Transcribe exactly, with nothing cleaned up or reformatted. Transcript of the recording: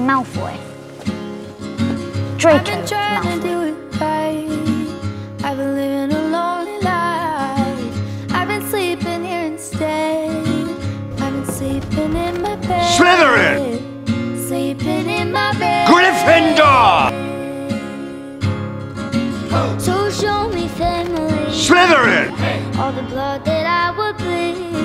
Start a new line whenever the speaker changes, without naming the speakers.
Malfoy. Draco
I've been trying
Malfoy.
to do it right. I've been living a lonely life. I've been sleeping here instead. I've been sleeping in my bed.
Slytherin!
Sleeping in my bed.
Gryffindor!
So show me family.
Slytherin!
All the blood that I would bleed.